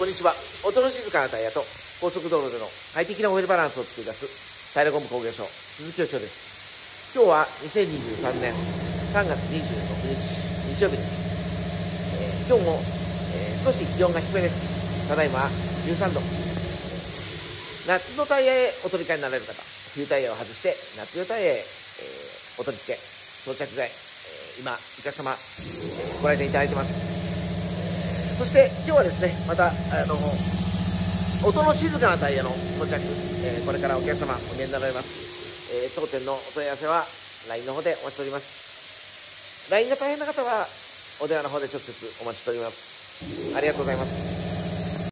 んにちは。音の静かなタイヤと高速道路での快適なオイルバランスを作り出すタイヤゴム工業所鈴木義雄です。今日は2023年3月26日日曜日です。今日も、少し気温が低めです。ただいま13度。夏のタイヤへお取り替えになられる方、冬タイヤを外して夏用タイヤへ、お取り付け装着替え、今お客様、ご来店いただいてます。そして今日はですね、また音の静かなタイヤの装着、これからお客様お見えになられます。当店のお問い合わせは LINE の方でお待ちしております。 LINE が大変な方はお電話の方で直接お待ちしております。ありがとうございます。